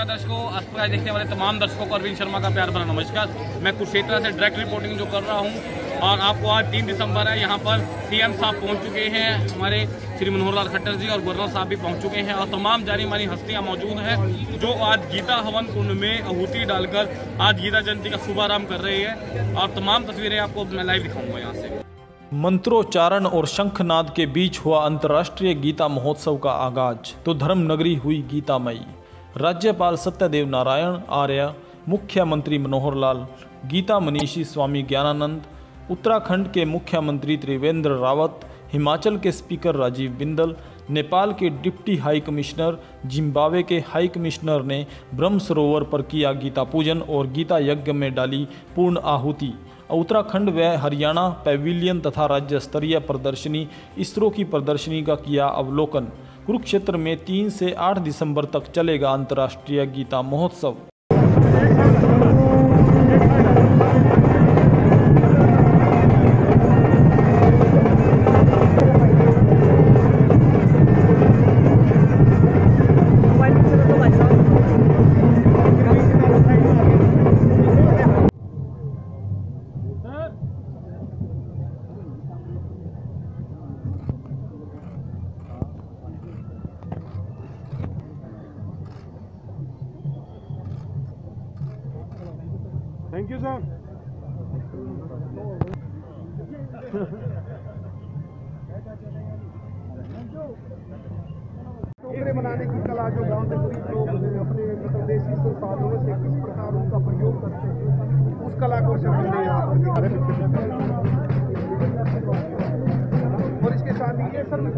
दर्शकों, अस्पताल देखने वाले तमाम दर्शकों को अरविंद शर्मा का प्यार भरा नमस्कार। मैं कुरुक्षेत्र से डायरेक्ट रिपोर्टिंग जो कर रहा हूं और आपको आज 3 दिसंबर है, यहाँ पर सीएम साहब पहुंच चुके हैं, हमारे श्री मनोहर लाल खट्टर जी और गवर्नर साहब भी पहुंच चुके हैं और तमाम जानी मानी हस्तियां मौजूद हैं जो आज गीता हवन कुंड में आहुति डालकर आज गीता जयंती का शुभारंभ कर रही है और तमाम तस्वीरें आपको मैं लाइव दिखाऊंगा यहाँ से। मंत्रोच्चारण और शंखनाद के बीच हुआ अंतर्राष्ट्रीय गीता महोत्सव का आगाज, तो धर्म नगरी हुई गीतामयी। राज्यपाल सत्यदेव नारायण आर्य, मुख्यमंत्री मनोहर लाल, गीता मनीषी स्वामी ज्ञानानंद, उत्तराखंड के मुख्यमंत्री त्रिवेंद्र रावत, हिमाचल के स्पीकर राजीव बिंदल, नेपाल के डिप्टी हाई कमिश्नर, जिम्बाब्वे के हाई कमिश्नर ने ब्रह्म सरोवर पर किया गीता पूजन और गीता यज्ञ में डाली पूर्ण आहुति। उत्तराखंड व हरियाणा पैविलियन तथा राज्य स्तरीय प्रदर्शनी इसरो की प्रदर्शनी का किया अवलोकन। कुरुक्षेत्र में 3 से 8 दिसंबर तक चलेगा अंतर्राष्ट्रीय Gita Mahotsav. Thank you sir. टोकरे बनाने की कला जो गांव के गरीब लोग अपने मतलब देसी संसाधनों से किस प्रकार उनका प्रयोग करते हैं, उस कला को सर हमने यहाँ पर और इसके साथ ही ये सर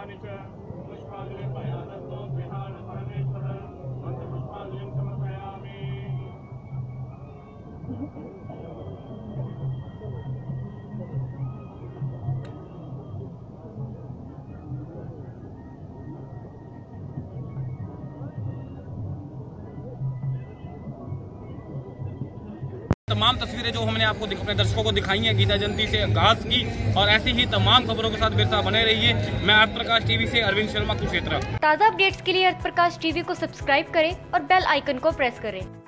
पुष्पाणि च पुष्पाञ्जलिर्पयामि विहाय परमेश्वरं मन्त्रपुष्पाञ्जलिं समर्पयामि। तमाम तस्वीरें जो हमने आपको अपने दर्शकों को दिखाई हैं गीता जयंती से आगाज की, और ऐसी ही तमाम खबरों के साथ मेरे साथ बने रहिए। मैं अर्थ प्रकाश टीवी से अरविंद शर्मा, कुरुक्षेत्र। ताज़ा अपडेट्स के लिए अर्थ प्रकाश टीवी को सब्सक्राइब करें और बेल आइकन को प्रेस करें।